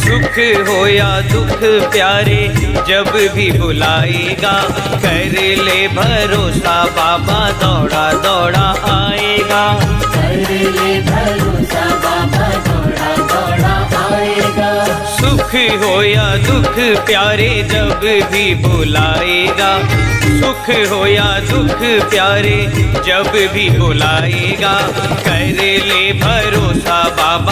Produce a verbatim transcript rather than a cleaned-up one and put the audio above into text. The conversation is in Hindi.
सुख हो या दुख प्यारे जब भी बुलाएगा, कर ले भरोसा बाबा दौड़ा दौड़ा आएगा। कर ले भरोसा बाबा दौड़ा दौड़ा आएगा। सुख हो या दुख प्यारे जब भी बुलाएगा, सुख हो या दुख प्यारे जब भी बुलाएगा, कर ले भरोसा बाबा